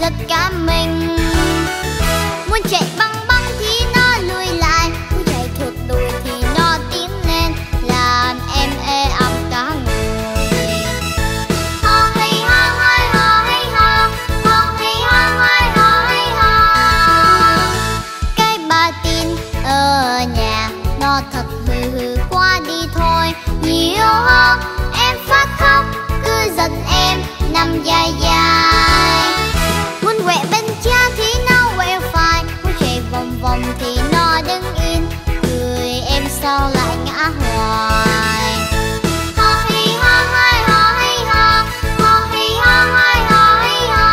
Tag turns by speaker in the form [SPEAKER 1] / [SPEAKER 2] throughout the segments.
[SPEAKER 1] giật cả mình. Muốn chạy băng băng thì nó lùi lại, muốn chạy thụt lùi thì nó tiến lên, làm em ê ẩm cả người. Ho hey ho hoi ho hey ho, ho hey ho hoi ho hey ho. Cái bà tin ở nhà nó thật hừ hừ qua đi thôi. Nhiều hơn em phát khóc cứ giận em nằm dài dài. Muốn quẹ bên cha thì nó quẹo phải, muốn chạy vòng vòng thì nó đứng yên, cười em sao lại ngã hoài. Ho hey ho hoi ho hey ho, ho hey ho hoi ho hey ho.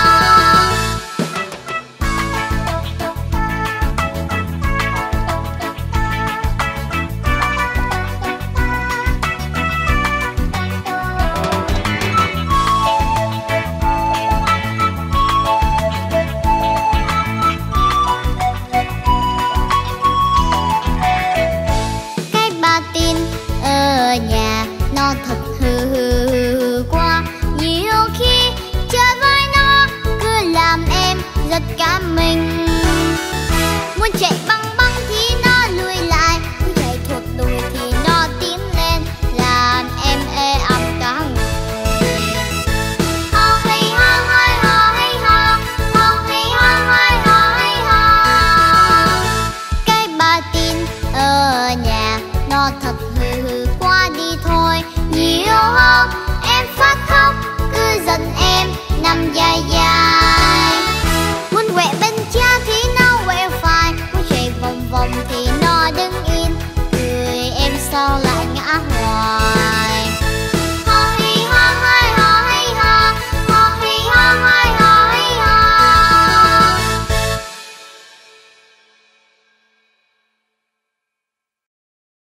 [SPEAKER 1] Cái bà tin ở nhà nó thật hừ hừ qua, nhiều khi chơi với nó cứ làm em giật cả mình. Muốn chạy băng băng thì nó lùi lại, muốn chạy thụt lùi thì nó tiến lên, làm em ê ẩm cả người. Ho hey ho hoi ho hey ho, ho hey ho hoi ho hey ho. Cái bà tin ở nhà nó thật hừ hừ qua đi thôi. Nhiều hơn em phát khóc cứ giận em nằm dài dài.